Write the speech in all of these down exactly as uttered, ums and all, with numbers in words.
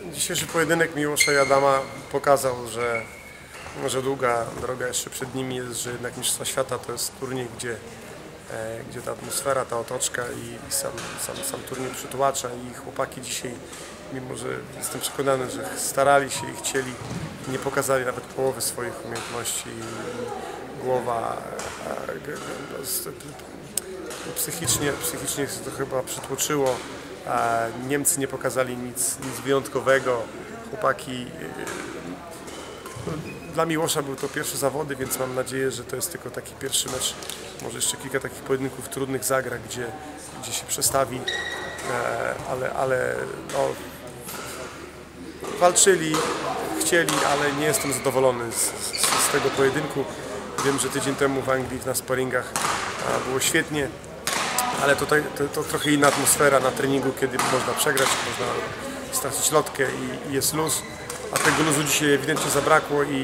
Dzisiejszy pojedynek Miłosza i Adama pokazał, że, że długa droga jeszcze przed nimi jest, że jednak Mistrzostwa Świata to jest turniej, gdzie, e, gdzie ta atmosfera, ta otoczka i, i sam, sam, sam turniej przytłacza i chłopaki dzisiaj, mimo że jestem przekonany, że starali się i chcieli, nie pokazali nawet połowy swoich umiejętności i głowa e, e, psychicznie, psychicznie się to chyba przytłoczyło. Niemcy nie pokazali nic, nic wyjątkowego. Chłopaki, dla Miłosza były to pierwsze zawody, więc mam nadzieję, że to jest tylko taki pierwszy mecz. Może jeszcze kilka takich pojedynków trudnych zagra, gdzie, gdzie się przestawi, ale, ale no, walczyli, chcieli, ale nie jestem zadowolony z, z, z tego pojedynku. Wiem, że tydzień temu w Anglii na sparingach było świetnie. Ale tutaj to, to trochę inna atmosfera na treningu, kiedy można przegrać, można stracić lotkę i, i jest luz, a tego luzu dzisiaj ewidentnie zabrakło i,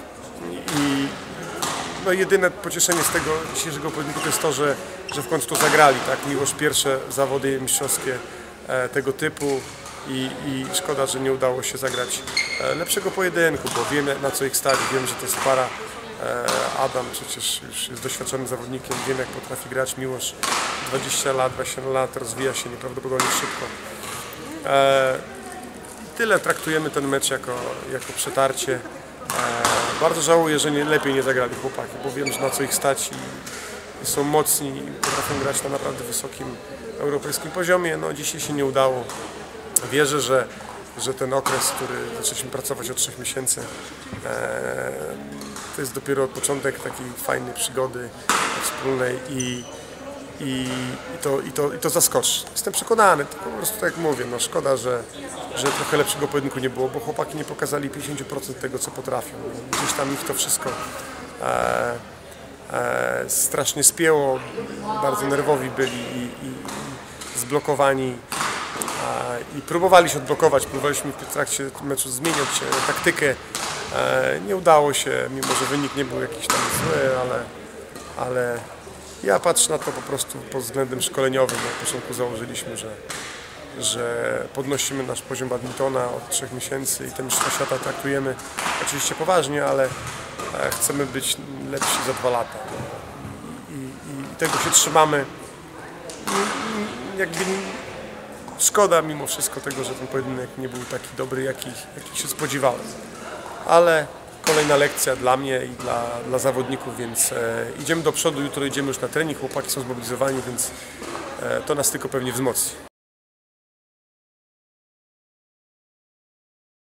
i no jedyne pocieszenie z tego dzisiejszego pojedynku to jest to, że, że w końcu to zagrali, tak? Miłosz pierwsze zawody mistrzowskie e, tego typu i, i szkoda, że nie udało się zagrać e, lepszego pojedynku, bo wiemy, na co ich stali, wiem, że to jest para. Adam przecież już jest doświadczonym zawodnikiem, wiem, jak potrafi grać. Miłosz dwadzieścia lat, dwadzieścia lat, rozwija się nieprawdopodobnie szybko. E, tyle traktujemy ten mecz jako, jako przetarcie. E, bardzo żałuję, że nie, lepiej nie zagrali chłopaki, bo wiem, że na co ich stać i, i są mocni i potrafią grać na naprawdę wysokim europejskim poziomie. No, dzisiaj się nie udało. Wierzę, że, że ten okres, który zaczęliśmy pracować od trzech miesięcy, e, to jest dopiero początek takiej fajnej przygody wspólnej i, i, i, to, i, to, i to zaskoczy. Jestem przekonany, tylko po prostu tak jak mówię, no szkoda, że, że trochę lepszego pojedynku nie było, bo chłopaki nie pokazali pięćdziesiąt procent tego, co potrafią. Gdzieś tam ich to wszystko e, e, strasznie spięło, bardzo nerwowi byli i, i, i zblokowani. I próbowali się odblokować, próbowaliśmy w trakcie meczu zmieniać taktykę. Nie udało się, mimo że wynik nie był jakiś tam zły, ale, ale ja patrzę na to po prostu pod względem szkoleniowym. Na początku założyliśmy, że, że podnosimy nasz poziom badmintona od trzech miesięcy i te Mistrzostwa Świata traktujemy oczywiście poważnie, ale chcemy być lepsi za dwa lata. I, i, i tego się trzymamy. I, jakby szkoda mimo wszystko tego, że ten pojedynek nie był taki dobry, jaki, jaki się spodziewałem. Ale kolejna lekcja dla mnie i dla, dla zawodników, więc e, idziemy do przodu, jutro idziemy już na trening, chłopaki są zmobilizowani, więc e, to nas tylko pewnie wzmocni.